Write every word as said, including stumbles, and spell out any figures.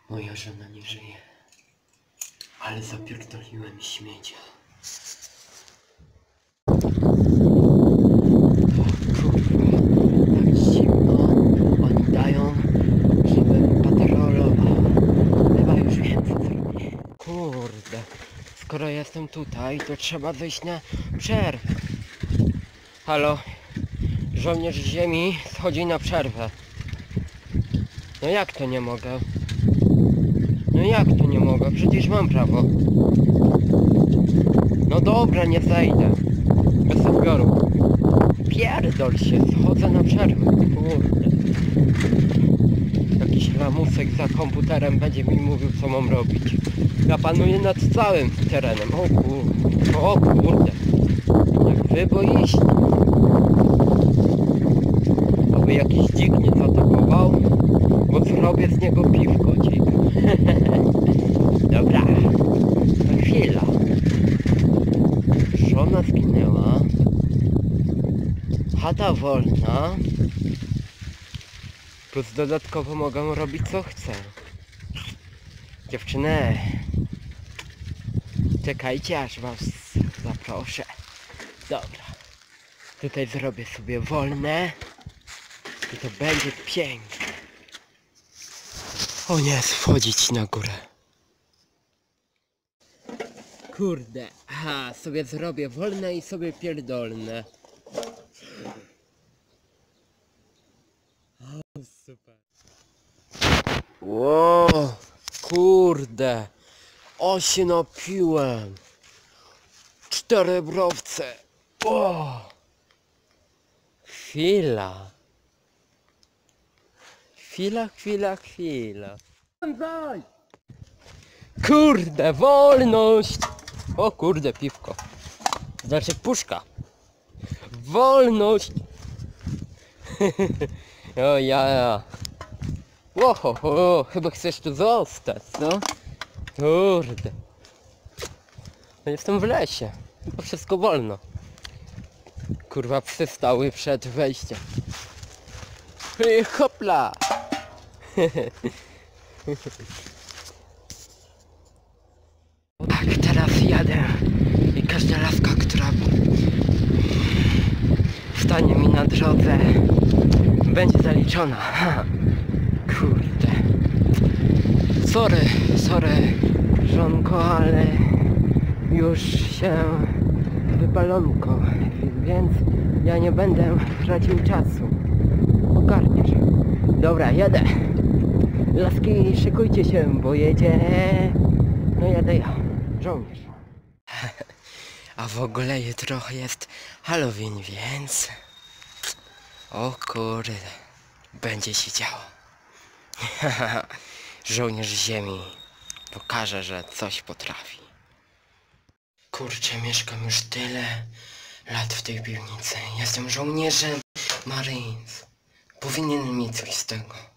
Moja żona nie żyje, ale zapierdoliłem śmiecia. O kurwa, tak zimno. Oni dają, żebym patrolował. Chyba już wiem, co zrobię. Kurde, skoro jestem tutaj, to trzeba wyjść na przerwę. Halo, żołnierz ziemi schodzi na przerwę. No jak to nie mogę? No jak to nie mogę? Przecież mam prawo. No dobra, nie zejdę. Bez odbioru. Pierdol się, schodzę na przerwę. Kurde. Jakiś lamusek za komputerem będzie mi mówił, co mam robić. Ja panuję nad całym terenem. O kurde. O kurde. Jak wy boiście. Oby jakiś dzik nie zaatakował, bo zrobię z niego piwko, dzik. Dobra. To chwila. Żona zginęła. Chata wolna. Plus dodatkowo mogę robić co chcę. Dziewczyny, czekajcie aż was zaproszę. Dobra. Tutaj zrobię sobie wolne. I to będzie piękne. O nie, schodzić na górę. Kurde, aha, sobie zrobię wolne i sobie pierdolne. O, super. Ło, kurde. O, się napiłem. Cztery browce. O. Chwila. Chwila, chwila, chwila. Kurde, wolność! O kurde, piwko. Znaczy puszka. Wolność! O ja. Oho, ho, chyba chcesz tu zostać, no? Kurde. No jestem w lesie. Chyba wszystko wolno. Kurwa, psy stały przed wejściem. I hopla! Tak, teraz jadę i każda laska, która stanie mi na drodze, będzie zaliczona. Kurde. Sorry, sorry, żonko, ale już się wypalonko, więc ja nie będę tracił czasu. Ogarniesz. Dobra, jadę. Laski, szykujcie się, bo jedzie... No jadę ja, żołnierz. A w ogóle jutro jest Halloween, więc... O kurde, będzie się działo. Żołnierz ziemi pokaże, że coś potrafi. Kurczę, mieszkam już tyle lat w tej piwnicy. Jestem żołnierzem Marines. Powinien mieć coś z tego.